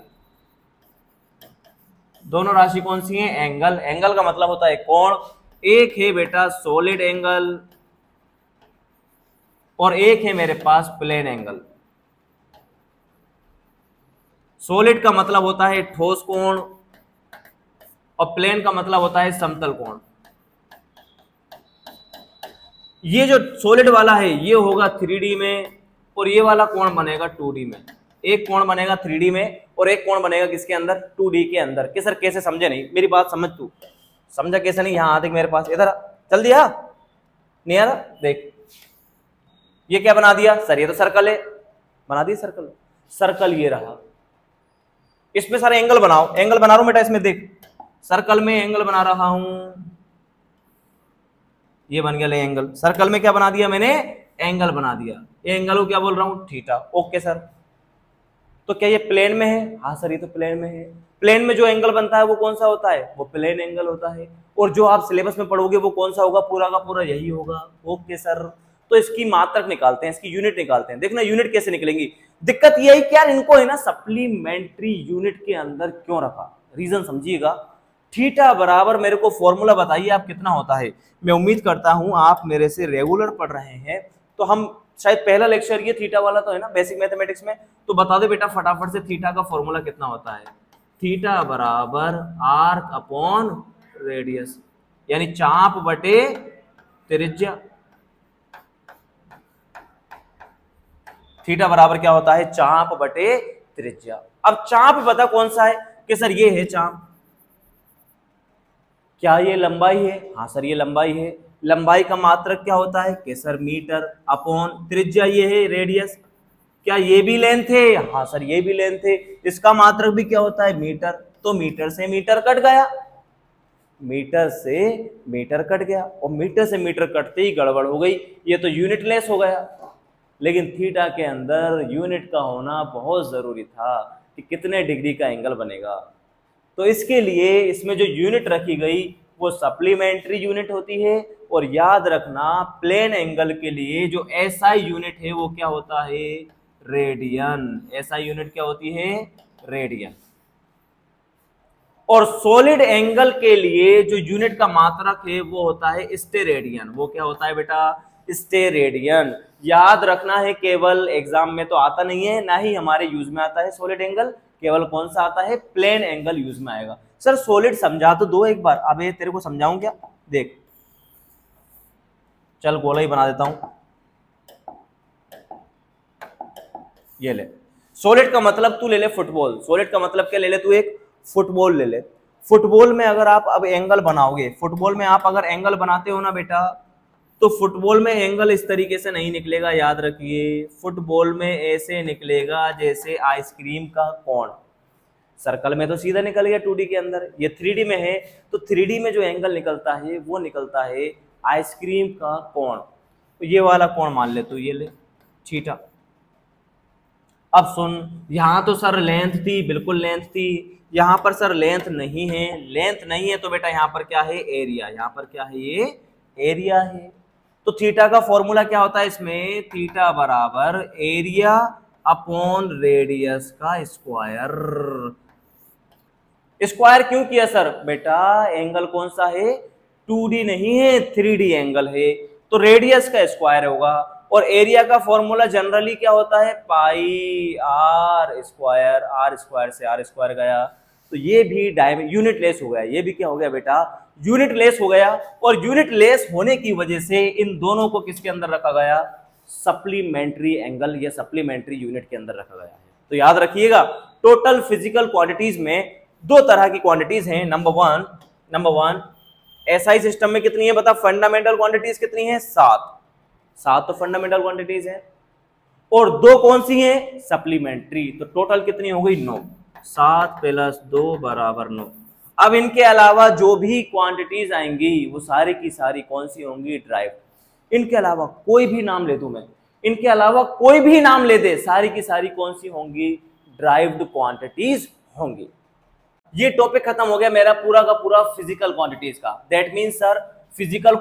दोनों राशि कौन सी हैं? एंगल। एंगल का मतलब होता है कोण। एक है बेटा सॉलिड एंगल और एक है मेरे पास प्लेन एंगल। सॉलिड का मतलब होता है ठोस कोण और प्लेन का मतलब होता है समतल कोण। ये जो सॉलिड वाला है ये होगा 3D में और ये वाला कोण बनेगा 2D में। एक कोण बनेगा 3D में और एक कोण बनेगा किसके अंदर? 2D के अंदर। कि सर कैसे? समझे नहीं मेरी बात? समझ तू, समझा कैसे नहीं? यहां देख मेरे पास, इधर चल दिया नहीं आ रहा? देख ये क्या बना दिया सर? ये तो सर्कल है, बना दिया सर्कल। सर्कल ये रहा, इसमें सारे एंगल बनाओ। एंगल बना रहा हूं बेटा इसमें, देख सर्कल में एंगल बना रहा हूं, ये बन गया ले एंगल। सर्कल में क्या बना दिया मैंने? एंगल बना दिया। ये एंगल को क्या बोल रहा हूं? थीटा। ओके सर, तो क्या ये प्लेन में है? हाँ सर ये तो प्लेन में है। प्लेन में जो एंगल बनता है वो कौन सा होता है? वो प्लेन एंगल होता है। और जो आप सिलेबस में पढ़ोगे वो कौन सा होगा? पूरा का पूरा यही होगा। ओके सर, तो इसकी मात्रक निकालते हैं, इसकी यूनिट निकालते हैं। देखना यूनिट कैसे निकलेंगी। दिक्कत ये है कि यार इनको है ना सप्लीमेंट्री यूनिट के अंदर क्यों रखा? रीजन समझिएगा। थीटा बराबर मेरे को फॉर्मूला बताइए आप कितना होता है। मैं उम्मीद करता हूं आप मेरे से रेगुलर पढ़ रहे हैं, तो हम शायद पहला लेक्चर ये थीटा वाला तो है ना बेसिक मैथमेटिक्स में, तो बता दे बेटा फटाफट से थीटा का फॉर्मूला कितना होता है। थीटा बराबर आर्क अपॉन रेडियस, यानी चाप बटे त्रिज्या। थीटा बराबर क्या होता है? चाप बटे त्रिज्या। अब चाप पता कौन सा है? कि सर ये है चाप। क्या ये लंबाई है? हाँ सर ये लंबाई है। लंबाई का मात्रक क्या होता है? कि सर मीटर अपॉन त्रिज्या ये है रेडियस। क्या ये भी लेंथ है? हाँ सर ये भी लेंथ है। इसका मात्रक भी क्या होता है? मीटर। तो मीटर से मीटर कट गया, मीटर से मीटर कट गया, और मीटर से मीटर कटते ही गड़बड़ हो गई, ये तो यूनिटलेस हो गया। लेकिन थीटा के अंदर यूनिट का होना बहुत जरूरी था कि कितने डिग्री का एंगल बनेगा। तो इसके लिए इसमें जो यूनिट रखी गई वो सप्लीमेंट्री यूनिट होती है। और याद रखना प्लेन एंगल के लिए जो एसआई यूनिट है वो क्या होता है? रेडियन। एसआई यूनिट क्या होती है? रेडियन। और सॉलिड एंगल के लिए जो यूनिट का मात्रक है वो होता है स्टेरेडियन। वो क्या होता है बेटा? स्टेरेडियन। याद रखना है, केवल एग्जाम में तो आता नहीं है, ना ही हमारे यूज में आता है सॉलिड एंगल। केवल कौन सा आता है? प्लेन एंगल यूज में आएगा। सर सॉलिड समझा तो दो एक बार। अब ये तेरे को समझाऊं क्या? देख चल गोला ही बना देता हूं, ये ले। सॉलिड का मतलब तू ले ले फुटबॉल। सॉलिड का मतलब क्या ले ले? तू एक फुटबॉल ले ले। फुटबॉल में अगर आप अब एंगल बनाओगे, फुटबॉल में आप अगर एंगल बनाते हो ना बेटा, तो फुटबॉल में एंगल इस तरीके से नहीं निकलेगा, याद रखिए। फुटबॉल में ऐसे निकलेगा जैसे आइसक्रीम का कोन। सर्कल में तो सीधा निकल गया 2D के अंदर, ये 3D में है, तो 3D में जो एंगल निकलता है वो निकलता है आइसक्रीम का कोण। तो ये वाला कोण मान ले तो ये ले थीटा। अब सुन, यहां तो सर लेंथ थी, बिल्कुल लेंथ थी, यहां पर सर लेंथ नहीं है, लेंथ नहीं है तो बेटा यहां पर क्या है, एरिया। यहां पर क्या है, ये एरिया है। तो थीटा का फॉर्मूला क्या होता है इसमें, थीटा बराबर एरिया अपॉन रेडियस का स्क्वायर। स्क्वायर क्यों किया सर, बेटा एंगल कौन सा है, 2D नहीं है, 3D एंगल है, तो रेडियस का स्क्वायर होगा। और एरिया का फॉर्मूला जनरली क्या होता है, pi R square. R square से आर स्क्वायर गया, तो ये भी यूनिट लेस हो गया। ये भी क्या हो गया बेटा, यूनिट लेस हो गया। और यूनिट लेस होने की वजह से इन दोनों को किसके अंदर रखा गया, सप्लीमेंट्री एंगल या सप्लीमेंट्री यूनिट के अंदर रखा गया है। तो याद रखिएगा, टोटल फिजिकल क्वांटिटीज में दो तरह की क्वांटिटीज हैं। नंबर वन एसआई सिस्टम में कितनी है बता, फंडामेंटल क्वांटिटीज कितनी है, 7 तो फंडामेंटल क्वांटिटीज है, और 2 कौन सी हैं, सप्लीमेंट्री। तो टोटल कितनी हो गई, 9। 7 + 2 = 9। अब इनके अलावा जो भी क्वांटिटीज आएंगी वो सारी की सारी कौन सी होंगी, ड्राइव्ड। इनके अलावा कोई भी नाम ले दूं मैं, इनके अलावा कोई भी नाम ले दे, सारी की सारी कौन सी होंगी, ड्राइव्ड क्वांटिटीज होंगी। ये टॉपिक खत्म हो गया मेरा पूरा का पूरा फिजिकल क्वांटिटीज का। That means sir physical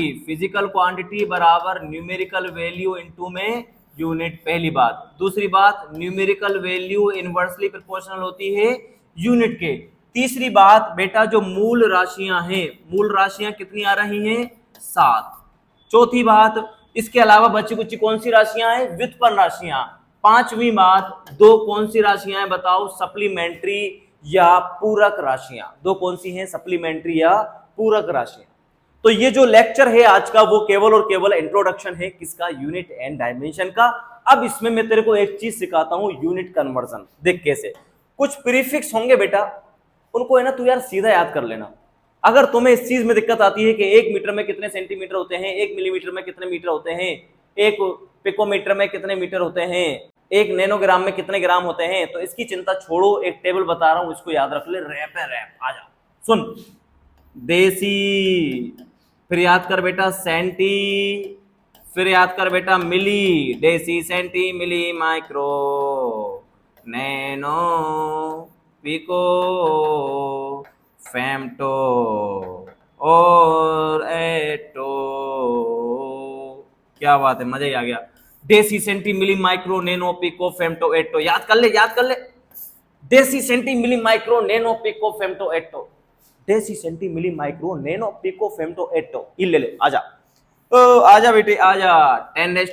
quantity बराबर न्यूमेरिकल वैल्यू इनटू में यूनिट, पहली बात। दूसरी बात, न्यूमेरिकल वैल्यू इनवर्सली प्रोपोर्शनल होती है यूनिट के। तीसरी बात बेटा, जो मूल राशियां हैं, मूल राशियां कितनी आ रही हैं, 7। चौथी बात, इसके अलावा बची कुछ कौन सी राशियां हैं, व्युत्पन्न राशियां। पांचवी बात, 2 कौन सी राशियां हैं बताओ, सप्लीमेंट्री या पूरक राशियां। 2 कौन सी हैं, सप्लीमेंट्री या पूरक राशियां। तो ये जो लेक्चर है आज का वो केवल और केवल इंट्रोडक्शन है किसका, यूनिट एंड डायमेंशन का। अब इसमें मैं तेरे को एक चीज सिखाता हूं, यूनिट कन्वर्जन। देख कैसे, कुछ प्रीफिक्स होंगे बेटा, उनको है ना तू यार सीधा याद कर लेना। अगर तुम्हें इस चीज में दिक्कत आती है कि 1 मीटर में कितने सेंटीमीटर होते हैं, 1 मिलीमीटर में कितने मीटर होते हैं, 1 पिकोमीटर में कितने मीटर होते हैं, 1 नैनोग्राम में कितने ग्राम होते हैं, तो इसकी चिंता छोड़ो, एक टेबल बता रहा हूं, इसको याद रख ले, रैप है रैप। आजा सुन, देसी, फिर याद कर बेटा सेंटी, फिर याद कर बेटा milli, deci, centi, milli, micro, nano, pico, femto और एटो। क्या बात है, मजा ही आ गया। Deci, centi, milli, micro, nano, pico, femto, atto. याद कर ले, याद कर ले, deci, centi, milli, micro, nano, pico, femto, atto. Deci, centi, milli, micro, nano, pico, femto, atto. ये ले ले, आजा आजा बेटे आजा। 10⁻⁻⁻1,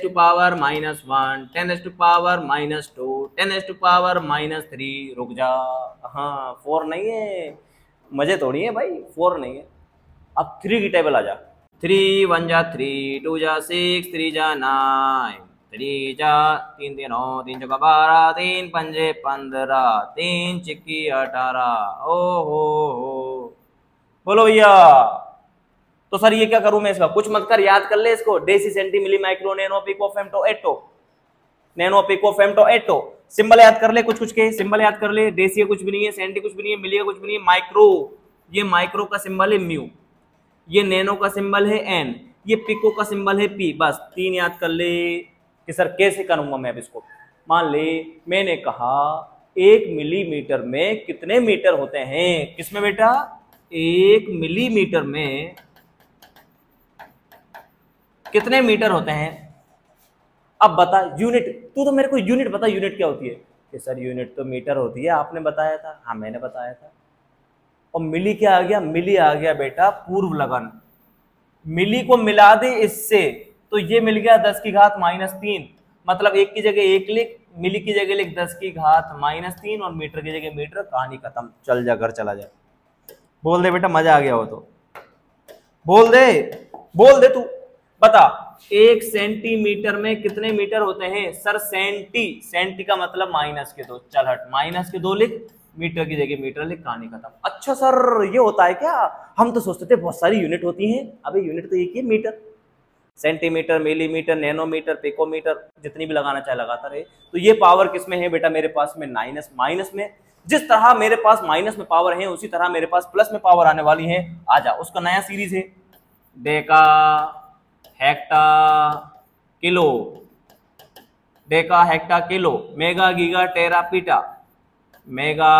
10⁻⁻2, 10⁻⁻3। रुक जा, हाँ 4 नहीं है, मजे थोड़ी है भाई, 4 नहीं है। अब 3 की टेबल आ जा। 3 1 जा 3, 2 जा 6, 3 जा 9, 3 जा 3 3 9, 3 चौका 12, 3 पंजे 15, 3 चिक्की 18। ओहो हो, बोलो भैया। तो सर ये क्या करूं मैं इसका, कुछ मत कर, याद कर ले इसको। Deci, centi, milli, micro, nano, pico, femto, atto. Nano, pico, femto, atto. Symbol याद कर ले, कुछ कुछ के सिंबल याद कर ले। देसी कुछ भी नहीं है, सेंटी कुछ भी नहीं है, मिली कुछ भी नहीं है, माइक्रो, ये माइक्रो का सिंबल है म्यू, ये नैनो का सिंबल है एन, ये पिको का सिंबल है पी। बस 3 याद कर ले। कि सर कैसे करूंगा मैं अब इसको, मान ले मैंने कहा 1 मिलीमीटर में कितने मीटर होते हैं, किसमें बेटा, 1 मिलीमीटर में कितने मीटर होते हैं। अब बता यूनिट, तू तो मेरे को यूनिट बता, यूनिट क्या होती है। कि सर यूनिट तो मीटर होती है, आपने बताया था। हाँ मैंने बताया था। और मिली क्या आ गया, मिली आ गया बेटा पूर्व लगन। मिली को मिला दे इससे तो ये मिल गया 10⁻³ मतलब 1 की जगह 1 लिख, मिली की जगह लिख 10⁻³ और मीटर की जगह मीटर। कहानी खत्म, चल जा घर चला जा। बोल दे बेटा, मजा आ गया हो तो बोल दे तू बता। 1 सेंटीमीटर में कितने मीटर होते हैं सर, सेंटी का मतलब -2। चल हट, -2 लिख, मीटर की जगह मीटर लिख, कहानी खत्म। अच्छा सर ये होता है क्या, हम तो सोचते थे बहुत सारी यूनिट होती हैं। अबे यूनिट तो एक ही metre. Centimetre, millimetre, nanometre, picometre, जितनी भी लगाना चाहे लगाता रहे। तो ये पावर किसमें है बेटा, मेरे पास में माइनस में। जिस तरह मेरे पास माइनस में पावर है उसी तरह मेरे पास प्लस में पावर आने वाली है। आजा, उसका नया सीरीज है deca hecto kilo, deca hecto kilo, mega giga tera peta, mega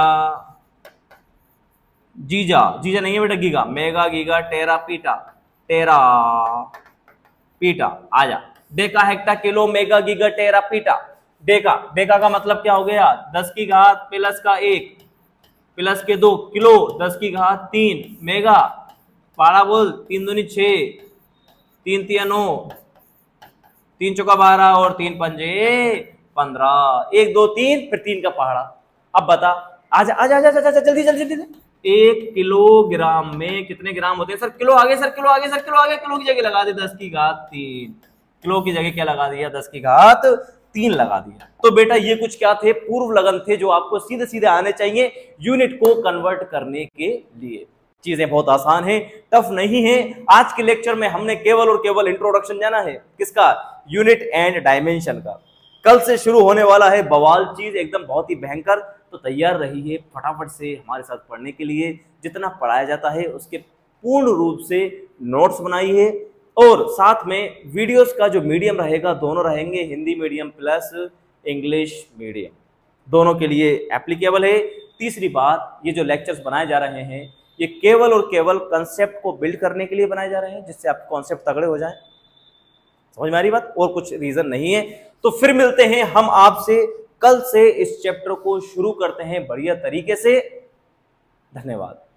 जीजा नहीं है बेटा गीगा, मेगा गीगा टेरा पीटा, टेरा पीटा। आजा, deca hecto kilo mega giga tera peta. Deca का मतलब क्या हो गया, 10 की घात प्लस का 1 प्लस के 2, किलो 10 की घात 3, मेगा पारा बोल 3 दूनी 6, 3 तिया 9, 3 चौका 12 और 3 पंजे 15, 1 2 3 फिर 3 का पहाड़ा। अब बता, आजा आजा आजा आजा जल्दी 1 किलोग्राम में कितने ग्राम होते हैं? सर किलो आगे, सर किलो आगे, सर किलो आगे, किलो की जगह लगा दे 10 की घात 3, किलो की जगह क्या लगा दिया, 10 की घात 3 लगा दिया। तो बेटा ये कुछ क्या थे, पूर्व लगन थे जो आपको सीधे सीधे आने चाहिए यूनिट को कन्वर्ट करने के लिए। चीजें बहुत आसान है, टफ नहीं है। आज के लेक्चर में हमने केवल और केवल इंट्रोडक्शन जाना है किसका, यूनिट एंड डायमेंशन का। कल से शुरू होने वाला है बवाल चीज, एकदम बहुत ही भयंकर। तो तैयार रहिए फटाफट से हमारे साथ पढ़ने के लिए। जितना पढ़ाया जाता है उसके पूर्ण रूप से नोट्स बनाइए, और साथ में वीडियोस का जो मीडियम रहेगा दोनों रहेंगे, Hindi medium plus English medium, दोनों के लिए एप्लीकेबल है। तीसरी बात, ये जो लेक्चर्स बनाए जा रहे हैं ये केवल और केवल कंसेप्ट को बिल्ड करने के लिए बनाए जा रहे हैं, जिससे आप कॉन्सेप्ट तगड़े हो जाएं। समझ में आ रही बात, और कुछ रीजन नहीं है। तो फिर मिलते हैं हम आपसे कल से, इस चैप्टर को शुरू करते हैं बढ़िया तरीके से। धन्यवाद।